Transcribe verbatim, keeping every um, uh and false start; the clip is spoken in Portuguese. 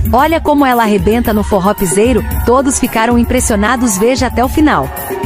Olha como ela arrebenta no forró piseiro, todos ficaram impressionados, veja até o final.